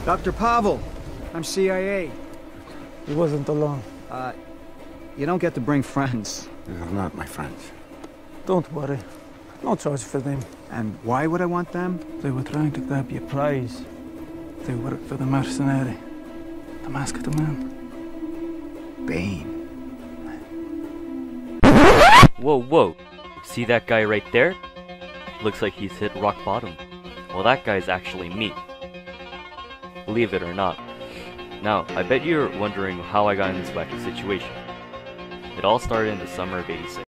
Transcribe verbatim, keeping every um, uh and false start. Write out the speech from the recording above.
Doctor Pavel, I'm C I A. He wasn't alone. Uh, you don't get to bring friends. They're not my friends. Don't worry. No charge for them. And why would I want them? They were trying to grab your prize. They work for the mercenary. The Masked Man. Bane. Whoa, whoa. See that guy right there? Looks like he's hit rock bottom. Well, that guy's actually me. Believe it or not. Now, I bet you're wondering how I got in this wacky situation. It all started in the summer of eighty-six.